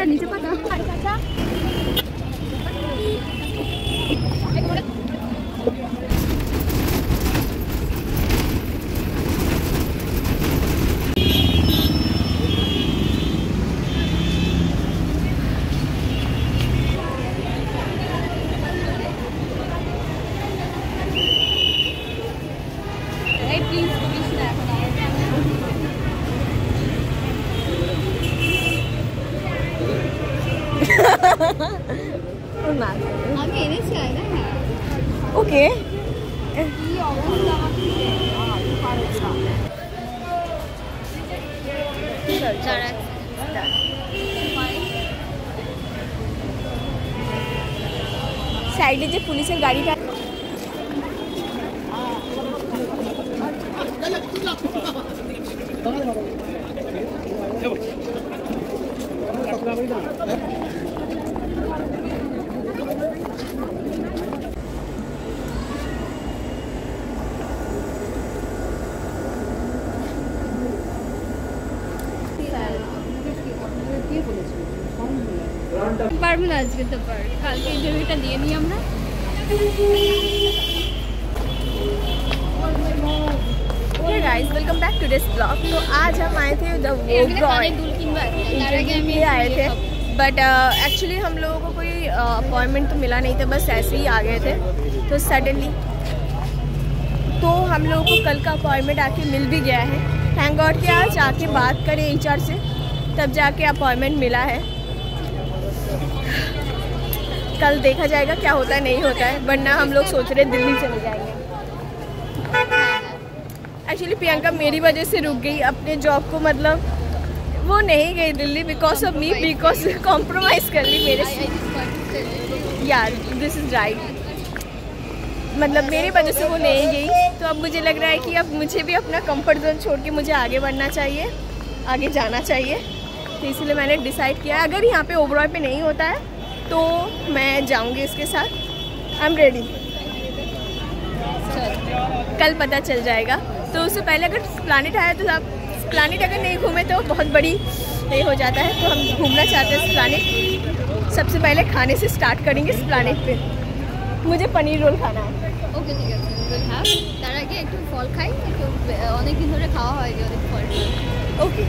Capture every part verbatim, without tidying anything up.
উপরে নিচে পাতা। ओके সাইডে যে পুলিশের গাড়িটা পারবো না আজকে তো পার কালকে ইন্টারভিউটা দিয়ে নিই আমরা। Hey guys, welcome back to this vlog. तो आज हम आए थे द वोब्रॉय इंटरव्यू आए थे बट एक्चुअली हम लोगों को कोई अपॉइंटमेंट uh, तो मिला नहीं था, बस ऐसे ही आ गए थे। तो सडनली तो हम लोगों को कल का अपॉइंटमेंट आके मिल भी गया है। थैंक गॉड कि आज आके बात करें एच आर से, तब जाके अपॉइंटमेंट मिला है। कल देखा जाएगा क्या होता है नहीं होता है, वरना हम लोग सोच रहे दिल्ली चले जाएंगे। एक्चुअली प्रियंका मेरी वजह से रुक गई अपने जॉब को, मतलब वो नहीं गई Delhi because of me, because compromise कर ली मेरे से। यार दिस इज़ राइट, मतलब मेरी वजह से वो नहीं गई। तो अब मुझे लग रहा है कि अब मुझे भी अपना कंफर्ट जोन छोड़ के मुझे आगे बढ़ना चाहिए, आगे जाना चाहिए। तो इसलिए मैंने डिसाइड किया है अगर यहाँ पे ओबरॉय पे नहीं होता है तो मैं जाऊंगी इसके साथ। आई एम रेडी, कल पता चल जाएगा। तो उससे पहले अगर प्लानिट आया तो आप प्लानिट अगर नहीं घूमे तो बहुत बड़ी ये हो जाता है। तो हम घूमना चाहते हैं इस प्लानिट। सबसे पहले खाने से स्टार्ट करेंगे इस प्लानिट पे। मुझे पनीर रोल खाना है। ओके ठीक है, তার আগে একটু ফল খাই, একটু অনেক দিন ধরে খাওয়া হয়নি অনেক ফল। ओके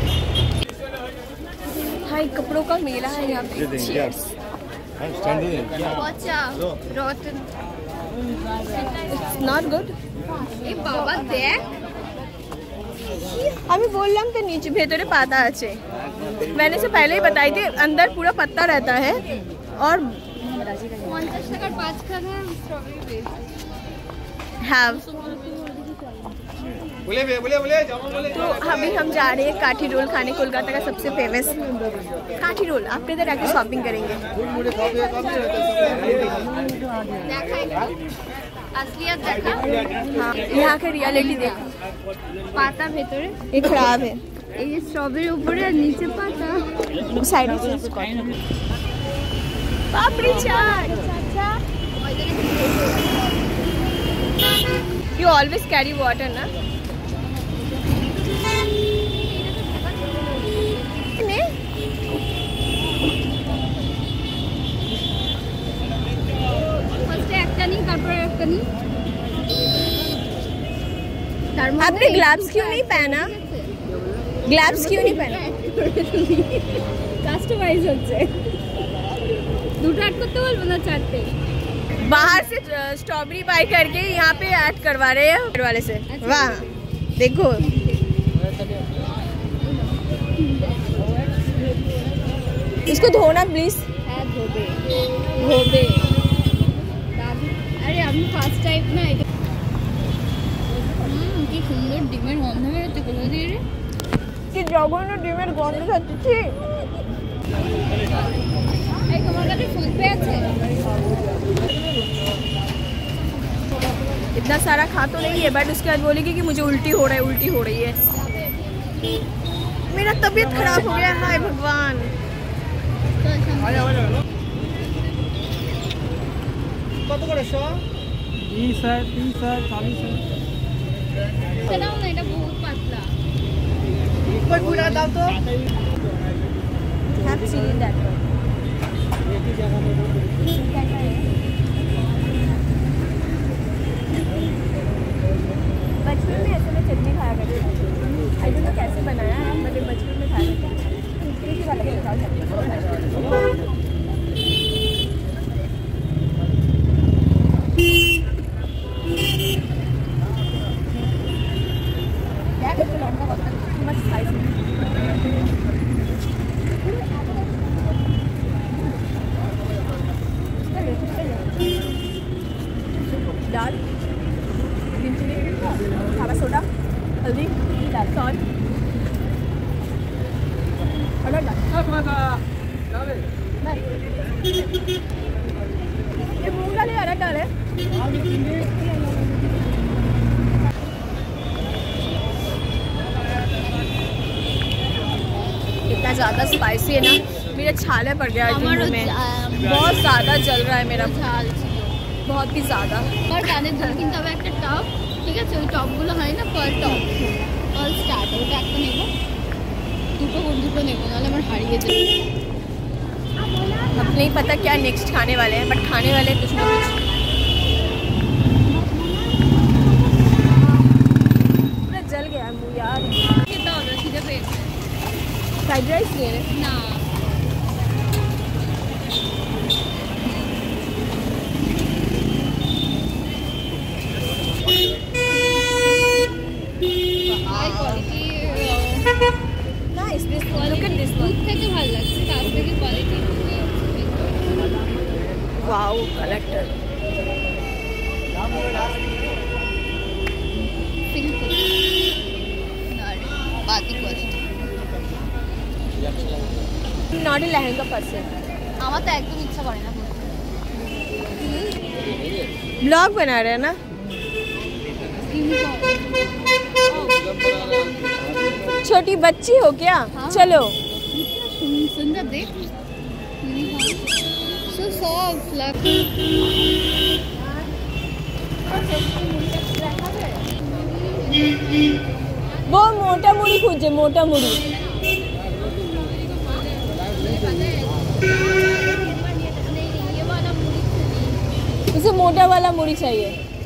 हाय, कपड़ों का मेला है यहाँ पे। Cheers. পচা রটন, It's not good. এই বাবা দেখ, আমি বললাম তো नीचे ভেতরে পাতা আছে। मैंने से पहले ही बताई थी अंदर पूरा पत्ता रहता है। और পঞ্চাশ টাকার পাঁচ খানা স্ট্রবেরি বেস। have बोले बोले बोले जाओ बोले। तो अभी हम जा रहे हैं काठी रोल खाने, कोलकाता का सबसे फेमस काठी रोल। आप इधर आके शॉपिंग करेंगे। असलियत देखा, हाँ यहाँ का रियलिटी देखो। পাতা ভেতরে ये खराब है, এই যে স্ট্রবেরি উপরে আর নিচে পাতা। साइड से पापड़ी चाट। You always carry water ना? आपने ग्लव्स क्यों नहीं पहना? ग्लव्स क्यों नहीं पहना? কাস্টমাইজ হচ্ছে, দুটো অ্যাড করতে বলবো না চারটে। बाहर से स्ट्रॉबेरी बाई करके यहाँ पे ऐड करवा रहे हैं वाले से। वाह देखो, इसको धोना प्लीज। হ্যাঁ ধোবে ধোবে দাদু। আরে আমি ফার্স্ট টাইম না এটা। হুম কি সুন্দর ডিমের গন্ধ বেরোচ্ছে কোথা দিয়ে রে? কি জঘন্য ডিমের গন্ধ ছাড়ছে। এই তোমার কাছে ফোন পে আছে? इतना सारा खा तो नहीं है बट उसके बाद बोलेगी कि मुझे उल्टी हो रहा है, उल्टी हो रही है। मेरा तबीयत खराब हो गया। हाय भगवान। কত করে শো? बीस है, तीस है, चालीस है। সেটাও না, এটা বহুত পাতলা। कोई पूरा दाव तो हैव सीन दैट वन। एक ही जगह में बचपन में ऐसे में चटनी खाया करती थी। आई डोंट नो कैसे बनाया है, मैंने बचपन में खाया करती थी। किसी वाला के बताओ क्या करते लौंगा बहुत मस्त spicy. Dal, green chilli, khara soda, haldi, dal salt, अदरक डाल। ये मूंग दाल अदरक डाल है। इतना ज़्यादा स्पाइसी है ना, मेरे छाले पड़ गया मुंह में। बहुत ज़्यादा जल रहा है मेरा, बहुत ही ज़्यादा। और জানে ধর কিন্তু আমি একটা টপ, ঠিক আছে, ওই টপগুলো হয় না পার টপ অল স্টার্ট, ওটা একটা নেব, দুটো দুটো নেব, নাহলে আমার হারিয়ে যাবে। अब नहीं पता क्या नेक्स्ट खाने वाले हैं, बट खाने वाले हैं कुछ ना कुछ। पूरा जल गया मुँह यार। খেতে হবে, খিদে পেয়েছে। फ्राइड राइस ले रहे না nice this one, look at this one. দুধ থেকে ভালো লাগছে, কাছ থেকে কোয়ালিটি वाओ कलेक्टर। সিম্পল না রে বাতি quality. Not a lehenga person. আমার তো একদম ইচ্ছা করে না। ब्लॉग बना रहे हैं ना। छोटी बच्ची हो क्या? हाँ। चलो सुंदर देख, सो सॉफ्ट लग। वो मोटा मुड़ी खोजे, मोटा मुड़ी। ये वाला मुड़ी उसे मोटा वाला मुड़ी चाहिए।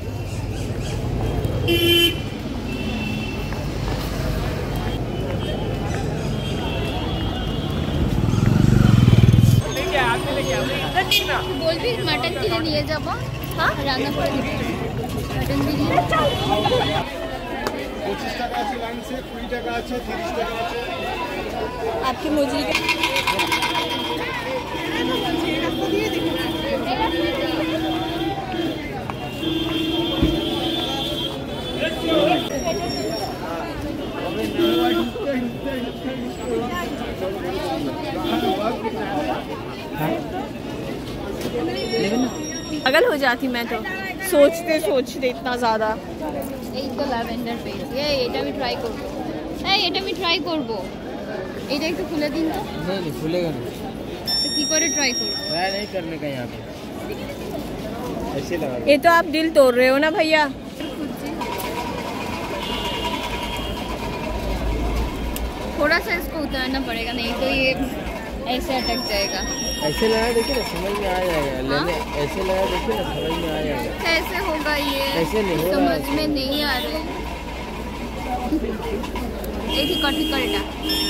बोल भी मटन किने নিয়ে যাব। हाँ রান্না করে দিবি मटन বিরিয়ানি। পঁচিশ টাকা আছে লাইন से, কুড়ি টাকা আছে, তিরিশ টাকা আছে। आपकी मुझे पागल हो जाती मैं तो सोचते सोचते इतना ज़्यादा। এই তো ল্যাভেন্ডার পেয়েছি। এই এটা আমি ট্রাই করব। এই এটা আমি ট্রাই করব। এটা একটু খুলে দিন তো। नहीं नहीं खुलेगा नहीं, তো কি করে ট্রাই করব? ट्राई नहीं करने का यहाँ पे, ऐसे लगा। ये तो आप दिल तोड़ रहे हो ना भैया। थोड़ा सा इसको उतारना पड़ेगा, नहीं तो ये ऐसे अटक जाएगा। ऐसे लगा देखिए ना, समझ में आ जाएगा। लेने ऐसे लगा देखिए ना, समझ में आ जाएगा। कैसे होगा ये? ऐसे नहीं हो रहा समझ है। में नहीं आ रहा है। एक ही कट कर এটা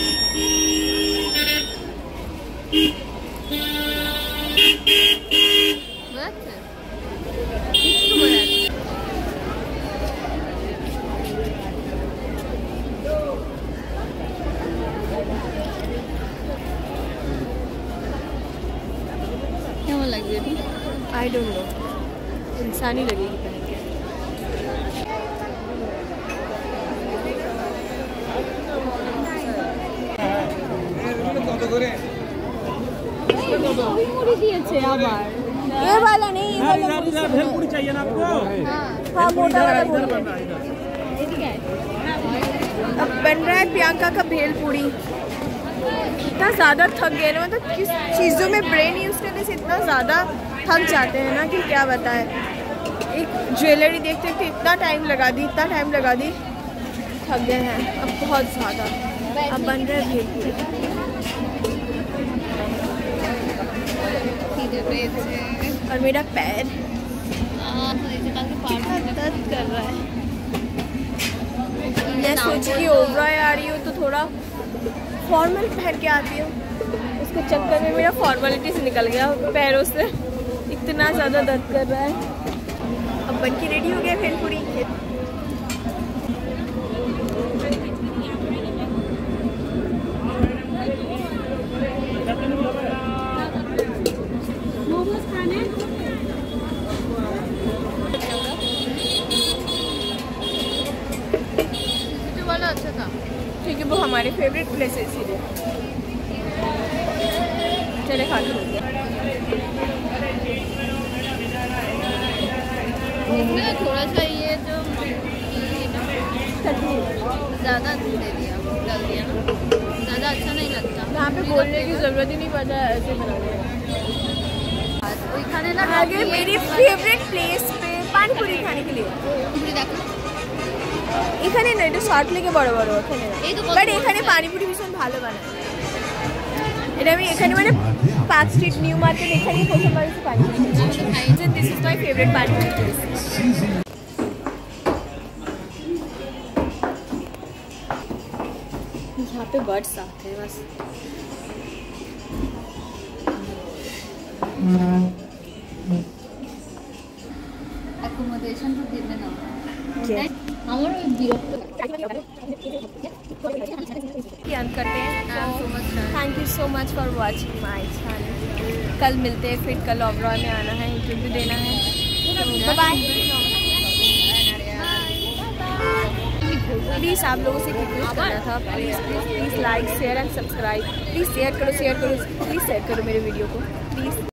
বুঝতে একটু বলে কেমন লাগবে এটা? आई डोंट नो, इंसानी लगेगी पहन के। মুড়ি দিয়েছে আবার। ये वाला नहीं, ये वाला मुड़ी से- भेलपुरी चाहिए ना आपको? हाँ हाँ मोटा वाला मुड़ी। ठीक है। अब बन रहा है प्रियंका का भेल पूड़ी। इतना ज़्यादा थक गए ना, मतलब किस चीज़ों में ब्रेन यूज़ करने से इतना ज़्यादा थक जाते हैं ना कि क्या बताएं। एक ज्वेलरी देखते देखते इतना टाइम लगा दी, इतना टाइम लगा दी, थक गए हैं अब बहुत ज़्यादा। अब बन रहा है भेल पूड़ी। और मेरा पैर कितना दर्द कर रहा है। मैं सोच रही ओवरॉय आ रही हूँ तो थोड़ा फॉर्मल पहन के आती हूँ, उसके चक्कर में मेरा फॉर्मेलिटी से निकल गया पैरों से, इतना ज़्यादा दर्द कर रहा है। अब बन के रेडी हो गया भेलपुरी। वाला अच्छा था क्योंकि वो हमारे फेवरेट प्लेस है इसीलिए। चले खा के इसमें थोड़ा सा ये जो ज़्यादा दे दिया डाल दिया ना, ज़्यादा अच्छा नहीं लगता। यहाँ पे बोलने की ज़रूरत ही नहीं पड़ा, ऐसे बना दिया। खाने ना आगे मेरी फेवरेट प्लेस पे पानी पूरी खाने के लिए এখানে না, এটা শর্ট লেগে বড় বড় ওখানে না, বাট এখানে পানিপুরি ভীষণ ভালো বানায়। এটা আমি এখানে মানে পার্ক স্ট্রিট নিউ মার্কেট এখানে প্রথমবার এসে পানিপুরি খেয়েছি। This is my favourite panipuri place. यहाँ पे बर्ड्स आते हैं बस। অ্যাকোমোডেশন তো দিবে না। আমার বিরক্ত करते हैं। Thank you so much for watching my channel. कल मिलते हैं, फिर कल ओबरॉय में आना है, इंटरव्यू देना है। बाय। प्लीज़ आप लोगों से रिक्वेस्ट करना था, please please please like share and subscribe. Please share करो शेयर करो प्लीज़ शेयर करो मेरे वीडियो को प्लीज़।